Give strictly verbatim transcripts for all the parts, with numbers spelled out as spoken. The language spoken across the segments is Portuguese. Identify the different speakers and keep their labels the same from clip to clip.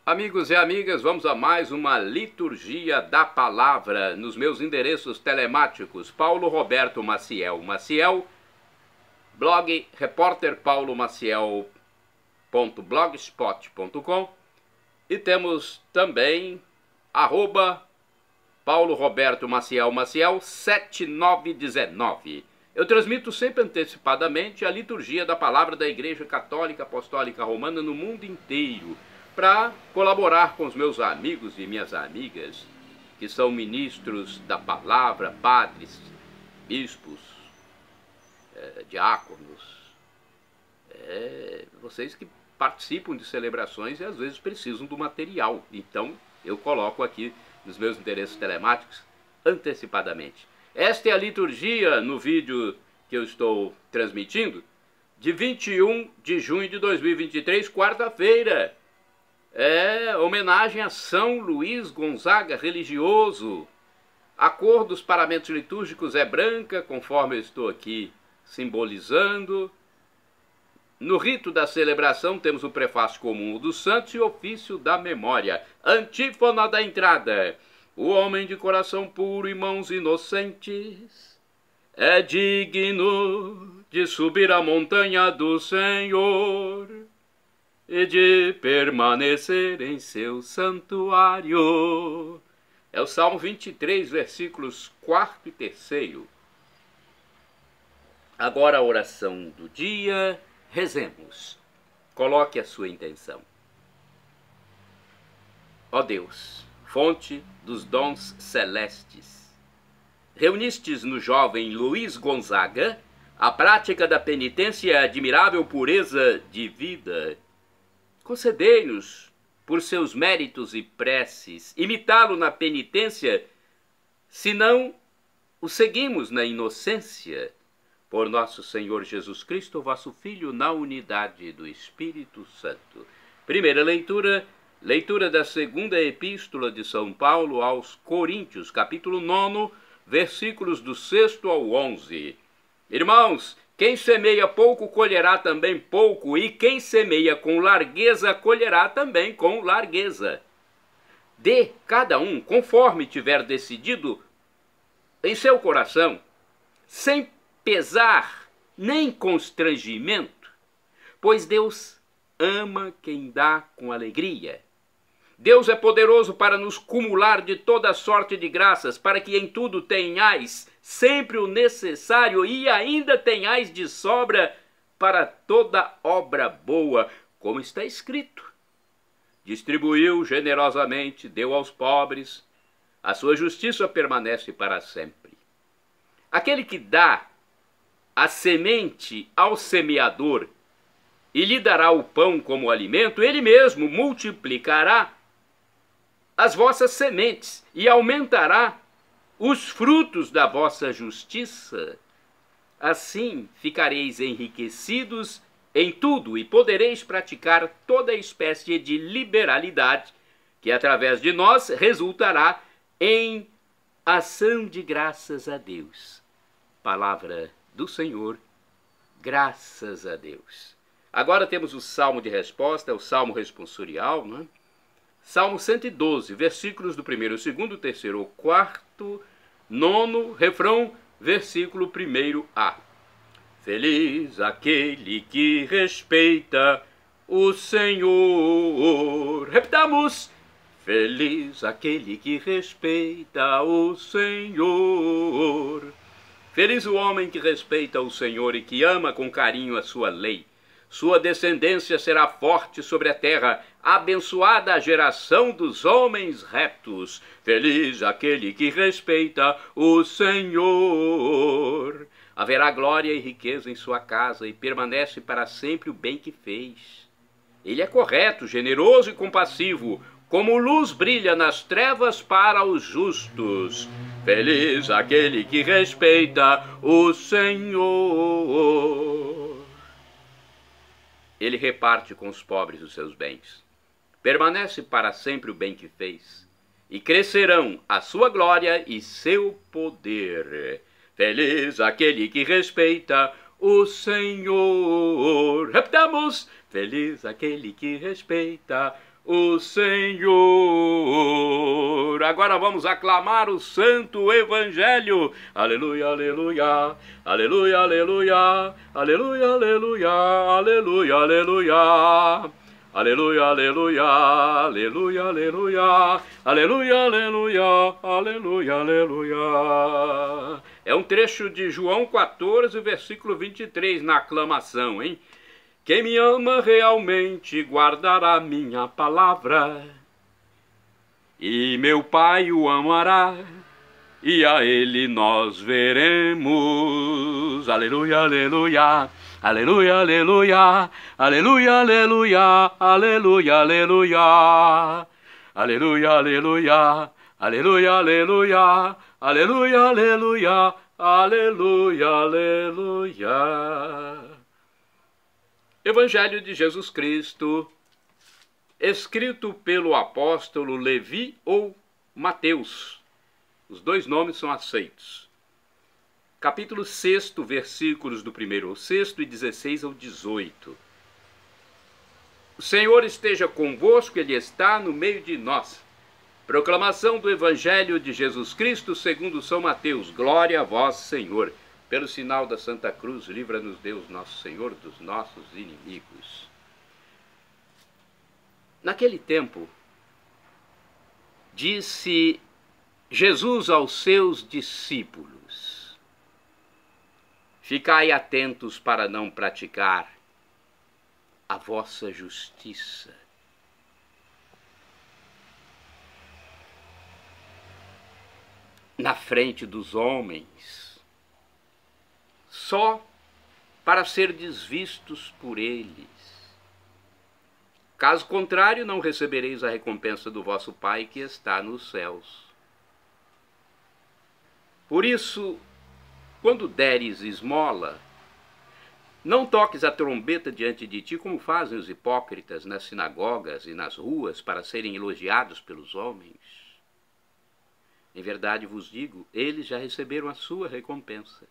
Speaker 1: Amigos e amigas, vamos a mais uma liturgia da palavra nos meus endereços telemáticos. Paulo Roberto Maciel Maciel, blog repórter paulo maciel ponto blogspot ponto com e temos também arroba Paulo Roberto Maciel Maciel sete nove um nove. Eu transmito sempre antecipadamente a liturgia da palavra da Igreja Católica Apostólica Romana no mundo inteiro, para colaborar com os meus amigos e minhas amigas, que são ministros da palavra, padres, bispos, é, diáconos, é, vocês que participam de celebrações e às vezes precisam do material. Então eu coloco aqui nos meus endereços telemáticos antecipadamente. Esta é a liturgia no vídeo que eu estou transmitindo de vinte e um de junho de dois mil e vinte e três, quarta-feira. É homenagem a São Luís Gonzaga, religioso. A cor dos paramentos litúrgicos é branca, conforme eu estou aqui simbolizando. No rito da celebração temos o prefácio comum dos santos e o ofício da memória. Antífona da entrada. O homem de coração puro e mãos inocentes é digno de subir a montanha do Senhor e de permanecer em seu santuário. É o Salmo vinte e três, versículos quarto e terceiro. Agora a oração do dia. Rezemos. Coloque a sua intenção. Ó Deus, fonte dos dons celestes, reunistes no jovem Luís Gonzaga a prática da penitência e a admirável pureza de vida. Concedei-nos, por seus méritos e preces, imitá-lo na penitência, se não o seguimos na inocência. Por nosso Senhor Jesus Cristo, vosso Filho, na unidade do Espírito Santo. Primeira leitura, leitura da segunda epístola de São Paulo aos Coríntios, capítulo nove, versículos do sexto ao onze. Irmãos, quem semeia pouco colherá também pouco, e quem semeia com largueza colherá também com largueza. Dê cada um conforme tiver decidido em seu coração, sem pesar nem constrangimento, pois Deus ama quem dá com alegria. Deus é poderoso para nos cumular de toda sorte de graças, para que em tudo tenhais sempre o necessário e ainda tenhais de sobra para toda obra boa, como está escrito. Distribuiu generosamente, deu aos pobres, a sua justiça permanece para sempre. Aquele que dá a semente ao semeador e lhe dará o pão como alimento, ele mesmo multiplicará as vossas sementes e aumentará os frutos da vossa justiça. Assim ficareis enriquecidos em tudo e podereis praticar toda espécie de liberalidade, que através de nós resultará em ação de graças a Deus. Palavra do Senhor, graças a Deus. Agora temos o salmo de resposta, o salmo responsorial, né? Salmo cento e doze, versículos do primeiro, segundo, terceiro, quarto, nono, refrão, versículo primeiro A. Feliz aquele que respeita o Senhor. Repitamos. Feliz aquele que respeita o Senhor. Feliz o homem que respeita o Senhor e que ama com carinho a sua lei. Sua descendência será forte sobre a terra, abençoada a geração dos homens retos. Feliz aquele que respeita o Senhor. Haverá glória e riqueza em sua casa e permanece para sempre o bem que fez. Ele é correto, generoso e compassivo, como luz brilha nas trevas para os justos. Feliz aquele que respeita o Senhor. Ele reparte com os pobres os seus bens. Permanece para sempre o bem que fez. E crescerão a sua glória e seu poder. Feliz aquele que respeita o Senhor. Repetamos: feliz aquele que respeita o Senhor. Agora vamos aclamar o Santo Evangelho. Aleluia, aleluia, aleluia, aleluia, aleluia, aleluia, aleluia, aleluia. Aleluia, aleluia, aleluia, aleluia, aleluia, aleluia, aleluia, aleluia. É um trecho de João quatorze, versículo vinte e três, na aclamação, hein? Quem me ama realmente guardará minha palavra, e meu Pai o amará, e a ele nós veremos. Aleluia, aleluia. Aleluia, aleluia, aleluia, aleluia, aleluia, aleluia, aleluia, aleluia, aleluia, aleluia, aleluia, aleluia, aleluia, aleluia. Evangelho de Jesus Cristo, escrito pelo apóstolo Levi ou Mateus. Os dois nomes são aceitos. Capítulo seis, versículos do primeiro ao sexto e dezesseis ao dezoito. O Senhor esteja convosco, Ele está no meio de nós. Proclamação do Evangelho de Jesus Cristo segundo São Mateus. Glória a vós, Senhor. Pelo sinal da Santa Cruz, livra-nos Deus nosso Senhor dos nossos inimigos. Naquele tempo, disse Jesus aos seus discípulos: ficai atentos para não praticar a vossa justiça. Na frente dos homens, só para ser desvistos por eles. Caso contrário, não recebereis a recompensa do vosso Pai que está nos céus. Por isso, quando deres esmola, não toques a trombeta diante de ti, como fazem os hipócritas nas sinagogas e nas ruas, para serem elogiados pelos homens. Em verdade vos digo, eles já receberam a sua recompensa.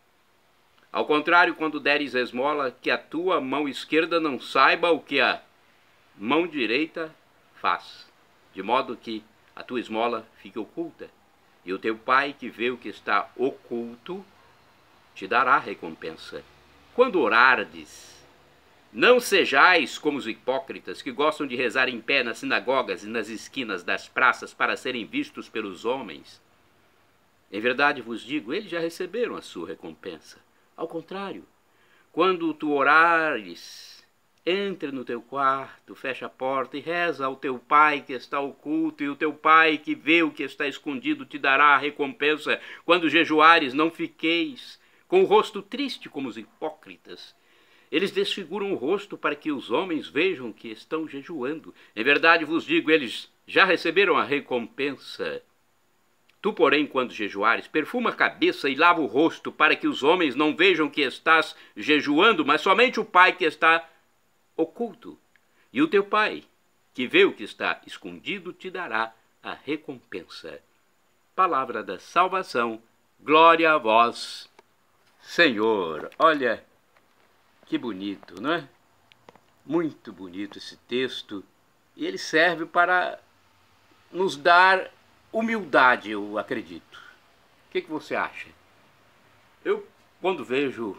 Speaker 1: Ao contrário, quando deres esmola, que a tua mão esquerda não saiba o que a mão direita faz, de modo que a tua esmola fique oculta, e o teu Pai, que vê o que está oculto, te dará recompensa. Quando orardes, não sejais como os hipócritas, que gostam de rezar em pé nas sinagogas e nas esquinas das praças para serem vistos pelos homens. Em verdade vos digo, eles já receberam a sua recompensa. Ao contrário, quando tu orares, entra no teu quarto, fecha a porta e reza ao teu Pai que está oculto, e o teu Pai que vê o que está escondido te dará a recompensa. Quando jejuares, não fiqueis com o rosto triste como os hipócritas. Eles desfiguram o rosto para que os homens vejam que estão jejuando. Em verdade vos digo, eles já receberam a recompensa. Tu, porém, quando jejuares, perfuma a cabeça e lava o rosto, para que os homens não vejam que estás jejuando, mas somente o Pai que está oculto. E o teu Pai, que vê o que está escondido, te dará a recompensa. Palavra da salvação. Glória a vós, Senhor. Olha, que bonito, não é? Muito bonito esse texto. E ele serve para nos dar humildade, eu acredito. O que, que você acha? Eu, quando vejo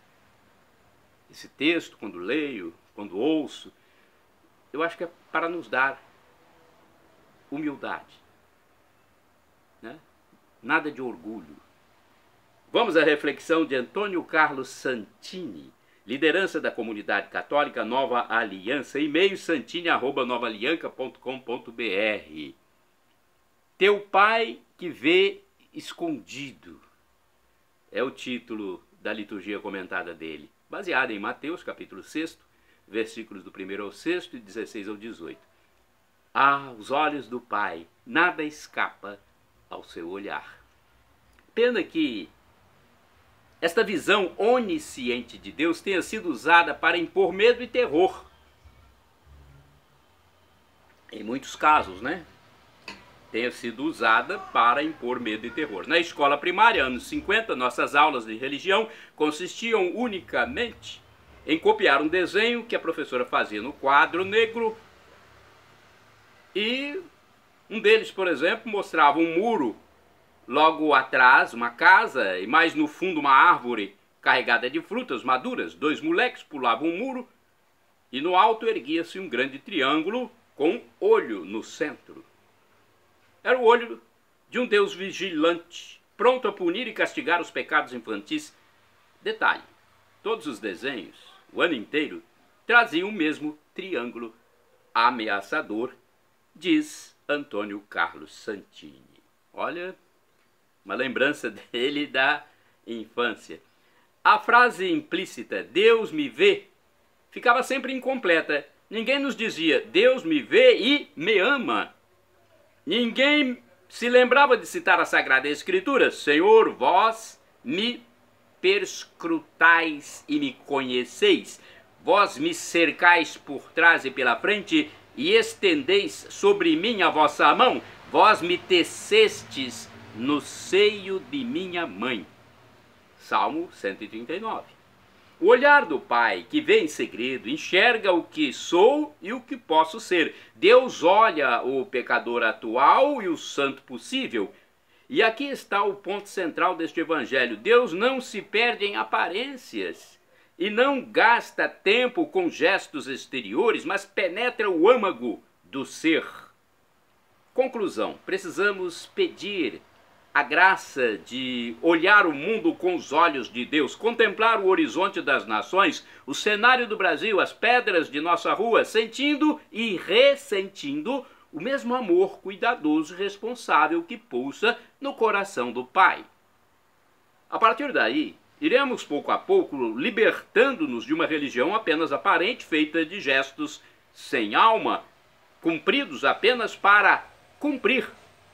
Speaker 1: esse texto, quando leio, quando ouço, eu acho que é para nos dar humildade, né? Nada de orgulho. Vamos à reflexão de Antônio Carlos Santini, liderança da comunidade católica Nova Aliança, e-mail santini arroba nova aliança ponto com ponto br. Teu Pai que vê escondido é o título da liturgia comentada dele, baseada em Mateus, capítulo seis, versículos do primeiro ao sexto e dezesseis ao dezoito. Aos olhos do Pai, nada escapa ao seu olhar. Pena que esta visão onisciente de Deus tenha sido usada para impor medo e terror. Em muitos casos, né? tenha sido usada para impor medo e terror. Na escola primária, anos cinquenta, nossas aulas de religião consistiam unicamente em copiar um desenho que a professora fazia no quadro negro, e um deles, por exemplo, mostrava um muro logo atrás, uma casa, e mais no fundo uma árvore carregada de frutas maduras. Dois moleques pulavam um muro e no alto erguia-se um grande triângulo com um olho no centro. Era o olho de um Deus vigilante, pronto a punir e castigar os pecados infantis. Detalhe, todos os desenhos, o ano inteiro, traziam o mesmo triângulo ameaçador, diz Antônio Carlos Santini. Olha, uma lembrança dele da infância. A frase implícita, Deus me vê, ficava sempre incompleta. Ninguém nos dizia, Deus me vê e me ama. Ninguém se lembrava de citar a Sagrada Escritura, Senhor, vós me perscrutais e me conheceis, vós me cercais por trás e pela frente, e estendeis sobre mim a vossa mão, vós me tecestes no seio de minha mãe. Salmo cento e trinta e nove. O olhar do Pai, que vê em segredo, enxerga o que sou e o que posso ser. Deus olha o pecador atual e o santo possível. E aqui está o ponto central deste evangelho. Deus não se perde em aparências e não gasta tempo com gestos exteriores, mas penetra o âmago do ser. Conclusão: precisamos pedir a graça de olhar o mundo com os olhos de Deus, contemplar o horizonte das nações, o cenário do Brasil, as pedras de nossa rua, sentindo e ressentindo o mesmo amor cuidadoso e responsável que pulsa no coração do Pai. A partir daí, iremos pouco a pouco libertando-nos de uma religião apenas aparente, feita de gestos sem alma, cumpridos apenas para cumprir.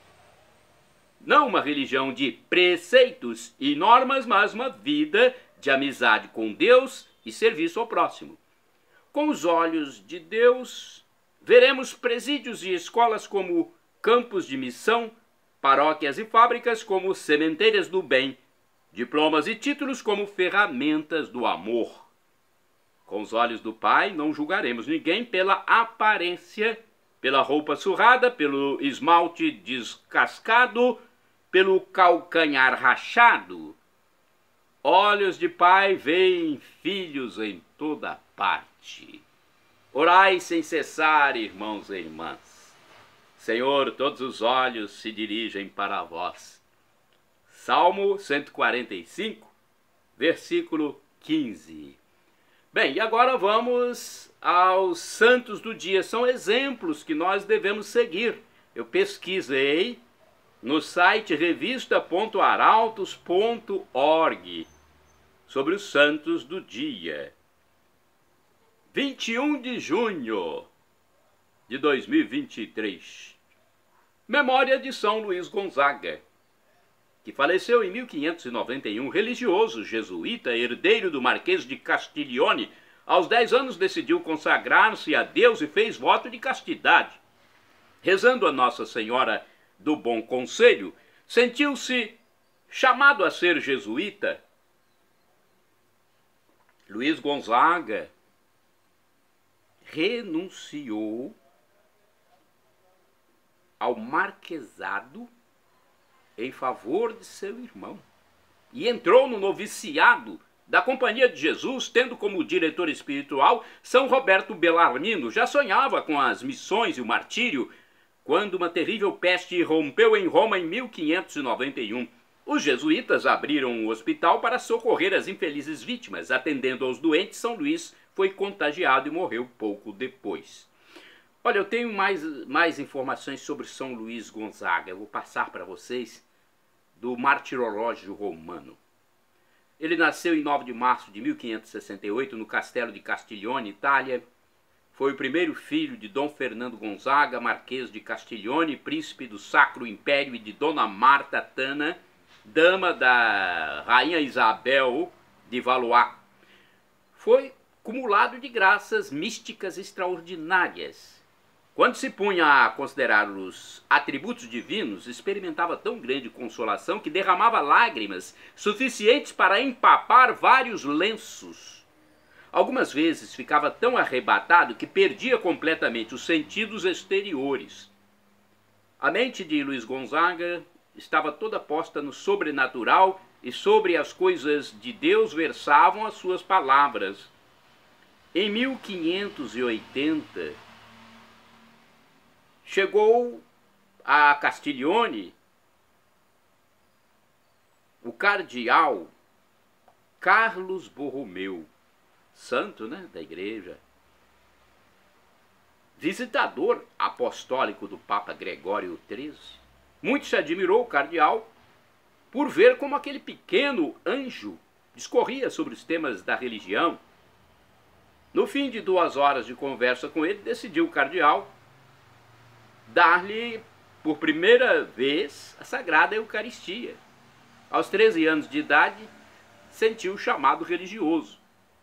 Speaker 1: Não uma religião de preceitos e normas, mas uma vida de amizade com Deus e serviço ao próximo. Com os olhos de Deus, veremos presídios e escolas como campos de missão, paróquias e fábricas como sementeiras do bem, diplomas e títulos como ferramentas do amor. Com os olhos do Pai, não julgaremos ninguém pela aparência, pela roupa surrada, pelo esmalte descascado, pelo calcanhar rachado. Olhos de Pai veem filhos em toda parte. Orai sem cessar, irmãos e irmãs. Senhor, todos os olhos se dirigem para vós. Salmo cento e quarenta e cinco, versículo quinze. Bem, e agora vamos aos santos do dia. São exemplos que nós devemos seguir. Eu pesquisei no site revista ponto arautos ponto org sobre os santos do dia. vinte e um de junho de dois mil e vinte e três. Memória de São Luís Gonzaga, que faleceu em mil quinhentos e noventa e um, religioso jesuíta, herdeiro do Marquês de Castiglione. Aos dez anos decidiu consagrar-se a Deus e fez voto de castidade. Rezando a Nossa Senhora do Bom Conselho, sentiu-se chamado a ser jesuíta. Luís Gonzaga renunciou ao marquesado em favor de seu irmão e entrou no noviciado da Companhia de Jesus, tendo como diretor espiritual São Roberto Bellarmino. Já sonhava com as missões e o martírio quando uma terrível peste irrompeu em Roma em mil quinhentos e noventa e um. Os jesuítas abriram um hospital para socorrer as infelizes vítimas. Atendendo aos doentes, São Luís foi contagiado e morreu pouco depois. Olha, eu tenho mais, mais informações sobre São Luís Gonzaga. Eu vou passar para vocês do Martirológio Romano. Ele nasceu em nove de março de mil quinhentos e sessenta e oito no Castelo de Castiglione, Itália. Foi o primeiro filho de Dom Fernando Gonzaga, Marquês de Castiglione, príncipe do Sacro Império, e de Dona Marta Tana, dama da Rainha Isabel de Valois. Foi cumulado de graças místicas extraordinárias. Quando se punha a considerar os atributos divinos, experimentava tão grande consolação que derramava lágrimas suficientes para empapar vários lenços. Algumas vezes ficava tão arrebatado que perdia completamente os sentidos exteriores. A mente de Luiz Gonzaga estava toda posta no sobrenatural e sobre as coisas de Deus versavam as suas palavras. Em mil quinhentos e oitenta, chegou a Castiglione o cardeal Carlos Borromeu, santo, né, da igreja, visitador apostólico do Papa Gregório treze. Muito se admirou o cardeal por ver como aquele pequeno anjo discorria sobre os temas da religião. No fim de duas horas de conversa com ele, decidiu o cardeal dar-lhe, por primeira vez, a Sagrada Eucaristia. Aos treze anos de idade, sentiu o chamado religioso.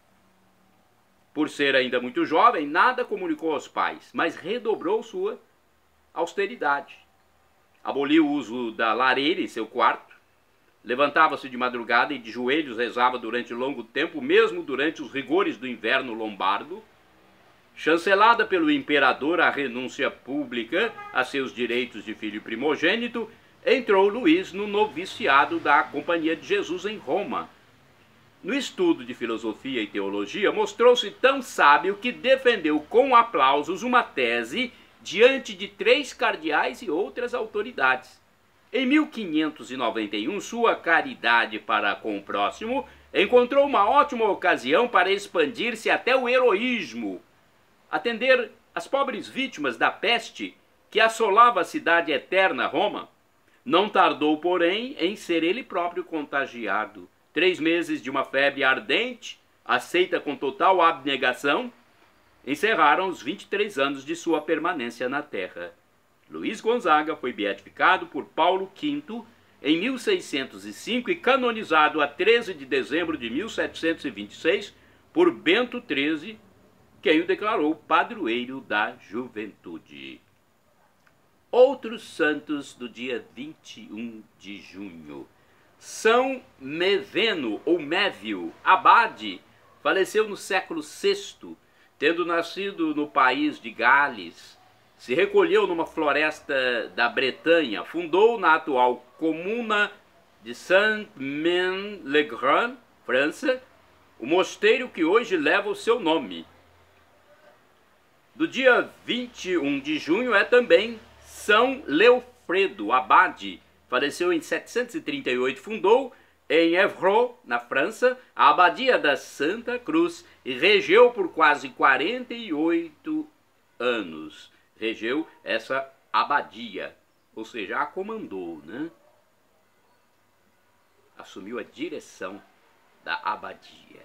Speaker 1: Por ser ainda muito jovem, nada comunicou aos pais, mas redobrou sua austeridade. Aboliu o uso da lareira em seu quarto, levantava-se de madrugada e de joelhos rezava durante longo tempo, mesmo durante os rigores do inverno lombardo. Chancelada pelo imperador a renúncia pública a seus direitos de filho primogênito, entrou Luís no noviciado da Companhia de Jesus em Roma. No estudo de filosofia e teologia, mostrou-se tão sábio que defendeu com aplausos uma tese diante de três cardeais e outras autoridades. Em mil quinhentos e noventa e um, sua caridade para com o próximo encontrou uma ótima ocasião para expandir-se até o heroísmo, atender as pobres vítimas da peste que assolava a cidade eterna Roma. Não tardou, porém, em ser ele próprio contagiado. Três meses de uma febre ardente, aceita com total abnegação, encerraram os vinte e três anos de sua permanência na terra. Luiz Gonzaga foi beatificado por Paulo quinto em mil seiscentos e cinco e canonizado a treze de dezembro de mil setecentos e vinte e seis por Bento treze, quem o declarou padroeiro da juventude. Outros santos do dia vinte e um de junho. São Meveno, ou Mévio, abade, faleceu no século sexto, tendo nascido no país de Gales. Se recolheu numa floresta da Bretanha, fundou na atual comuna de Saint-Maine-le-Grand, França, o mosteiro que hoje leva o seu nome. Do dia vinte e um de junho é também São Leofredo, abade, faleceu em setecentos e trinta e oito, fundou em Évreux, na França, a abadia da Santa Cruz e regeu por quase quarenta e oito anos. Regeu essa abadia, ou seja, a comandou, né? Assumiu a direção da abadia.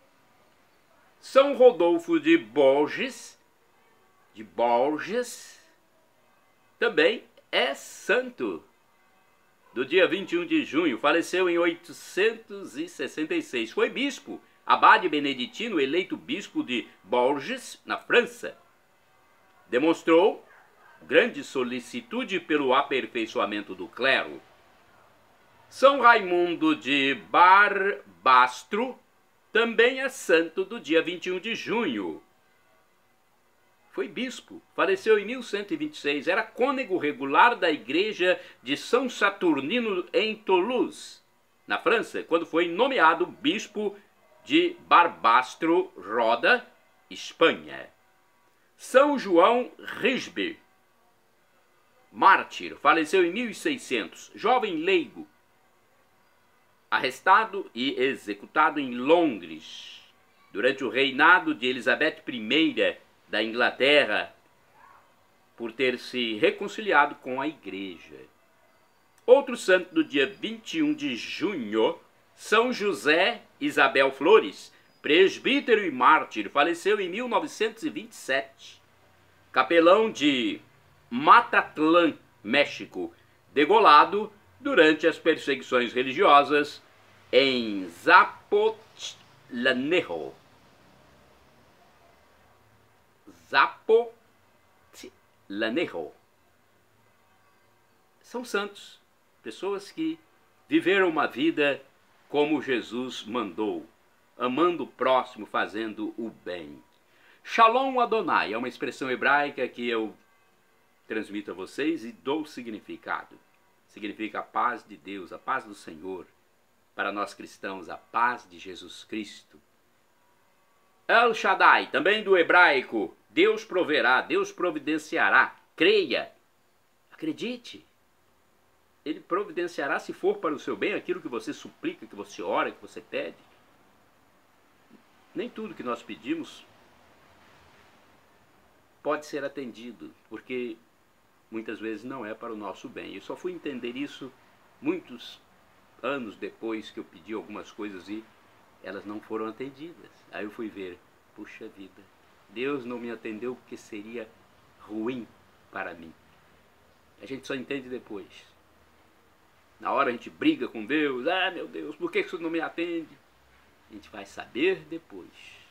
Speaker 1: São Rodolfo de Borges, de Borges, também é santo. Do dia vinte e um de junho, faleceu em oitocentos e sessenta e seis. Foi bispo, abade beneditino, eleito bispo de Borges, na França. Demonstrou grande solicitude pelo aperfeiçoamento do clero. São Raimundo de Barbastro também é santo do dia vinte e um de junho. Foi bispo, faleceu em mil cento e vinte e seis, era cônego regular da igreja de São Saturnino em Toulouse, na França, quando foi nomeado bispo de Barbastro, Roda, Espanha. São João Risbe, mártir, faleceu em mil e seiscentos, jovem leigo, arrestado e executado em Londres, durante o reinado de Elizabeth I da Inglaterra, por ter se reconciliado com a igreja. Outro santo do dia vinte e um de junho, São José Isabel Flores, presbítero e mártir, faleceu em mil novecentos e vinte e sete. Capelão de Matatlán, México, degolado durante as perseguições religiosas em Zapotlanejo. Zapotlanejo. Lanejo. São santos, pessoas que viveram uma vida como Jesus mandou, amando o próximo, fazendo o bem. Shalom Adonai é uma expressão hebraica que eu transmito a vocês e dou significado. Significa a paz de Deus, a paz do Senhor. Para nós cristãos, a paz de Jesus Cristo. El Shaddai, também do hebraico, Deus proverá, Deus providenciará. Creia, acredite. Ele providenciará se for para o seu bem aquilo que você suplica, que você ora, que você pede. Nem tudo que nós pedimos pode ser atendido, porque muitas vezes não é para o nosso bem. Eu só fui entender isso muitos anos depois que eu pedi algumas coisas e elas não foram atendidas. Aí eu fui ver, puxa vida, Deus não me atendeu porque seria ruim para mim. A gente só entende depois. Na hora a gente briga com Deus, ah meu Deus, por que isso não me atende? A gente vai saber depois.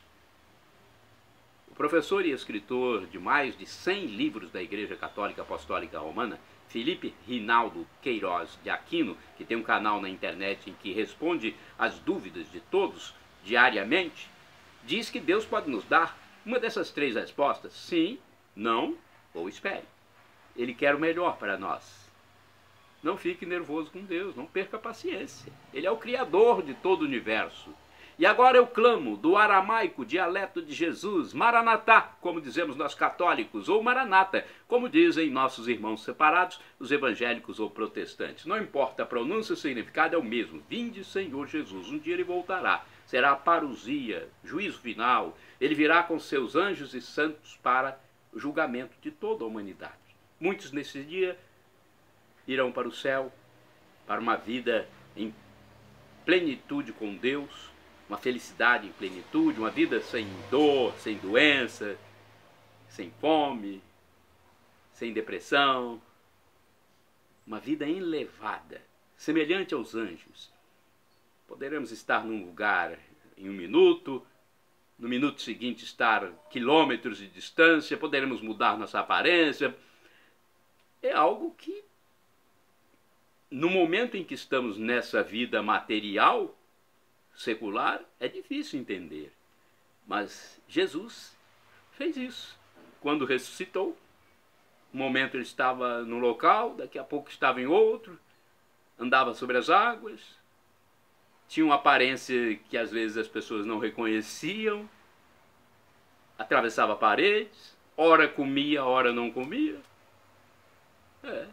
Speaker 1: O professor e escritor de mais de cem livros da Igreja Católica Apostólica Romana, Felipe Rinaldo Queiroz de Aquino, que tem um canal na internet em que responde às dúvidas de todos diariamente, diz que Deus pode nos dar uma dessas três respostas: sim, não ou espere. Ele quer o melhor para nós. Não fique nervoso com Deus, não perca a paciência. Ele é o Criador de todo o universo. E agora eu clamo do aramaico, dialeto de Jesus, Maranatá, como dizemos nós católicos, ou Maranata, como dizem nossos irmãos separados, os evangélicos ou protestantes. Não importa a pronúncia, o significado é o mesmo. Vinde, Senhor Jesus, um dia ele voltará. Será a parousia, juízo final. Ele virá com seus anjos e santos para o julgamento de toda a humanidade. Muitos nesse dia irão para o céu, para uma vida em plenitude com Deus, uma felicidade em plenitude, uma vida sem dor, sem doença, sem fome, sem depressão, uma vida elevada, semelhante aos anjos. Poderemos estar num lugar em um minuto, no minuto seguinte estar quilômetros de distância, poderemos mudar nossa aparência. É algo que, no momento em que estamos nessa vida material, secular, é difícil entender. Mas Jesus fez isso. Quando ressuscitou, um momento ele estava num local, daqui a pouco estava em outro, andava sobre as águas, tinha uma aparência que às vezes as pessoas não reconheciam, atravessava paredes, ora comia, ora não comia. É.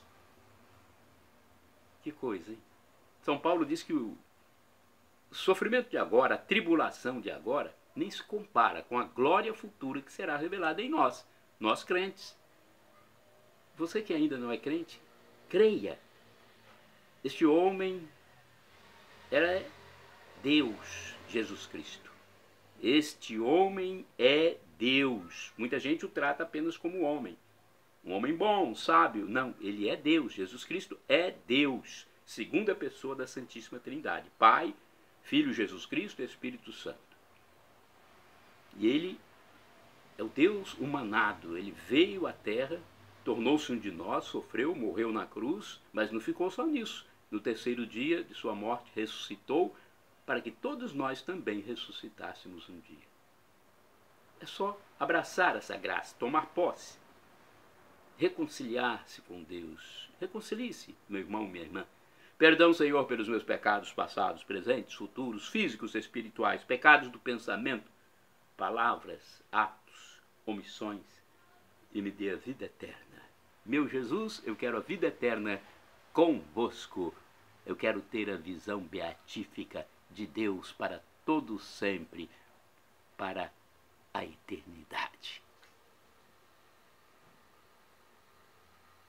Speaker 1: Que coisa, hein? São Paulo diz que o O sofrimento de agora, a tribulação de agora, nem se compara com a glória futura que será revelada em nós, nós crentes. Você que ainda não é crente, creia. Este homem era Deus, Jesus Cristo. Este homem é Deus. Muita gente o trata apenas como homem. Um homem bom, sábio. Não, ele é Deus. Jesus Cristo é Deus. Segunda pessoa da Santíssima Trindade. Pai, Filho Jesus Cristo e Espírito Santo. E ele é o Deus humanado. Ele veio à terra, tornou-se um de nós, sofreu, morreu na cruz, mas não ficou só nisso. No terceiro dia de sua morte, ressuscitou para que todos nós também ressuscitássemos um dia. É só abraçar essa graça, tomar posse, reconciliar-se com Deus. Reconcilie-se, meu irmão, minha irmã. Perdão, Senhor, pelos meus pecados passados, presentes, futuros, físicos, espirituais, pecados do pensamento, palavras, atos, omissões, e me dê a vida eterna. Meu Jesus, eu quero a vida eterna convosco. Eu quero ter a visão beatífica de Deus para todo sempre, para a eternidade.